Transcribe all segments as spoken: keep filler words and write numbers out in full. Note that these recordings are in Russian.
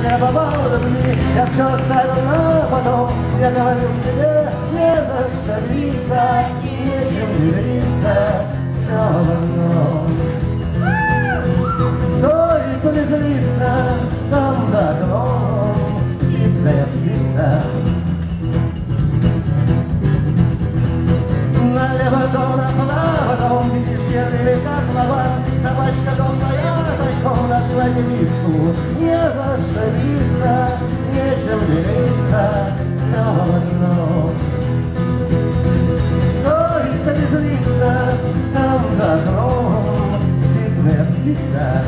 я попал в любви, я все оставил на потом. Я говорил себе, не за что биться, нечем мириться, все в одном. Стоит ли злиться, там за окном птица я птица. Налево дом, направо дом, видишь, я велика глава. Собачка дом твоя, тайком нашла невесту. Не за что биться, нечем делиться, все в одном. Стоит ли злиться, там за окном птица я птица.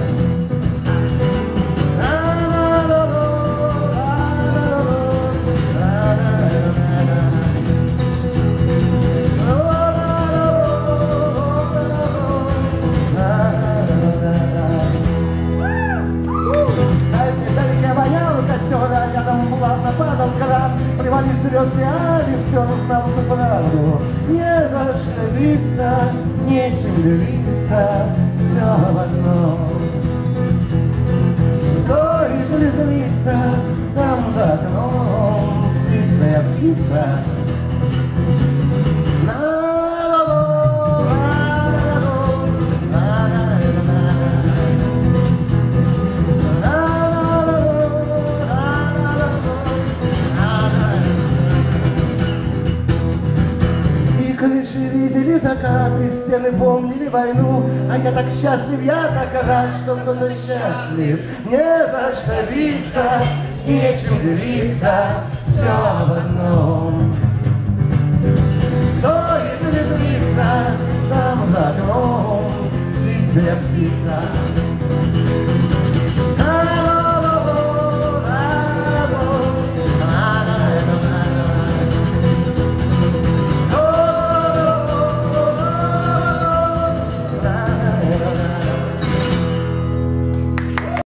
Падал град, привали слезы, а все узнался правду. Не за что биться, нечем делиться, все в одном. Стоит ли злиться, там за окном птица я птица. Крыши видели закаты, стены помнили войну, а я так счастлив, я так рад, что кто-то счастлив. Не за что биться, нечем делиться, все в одном. Стоит ли злиться, там за окном птица я птица.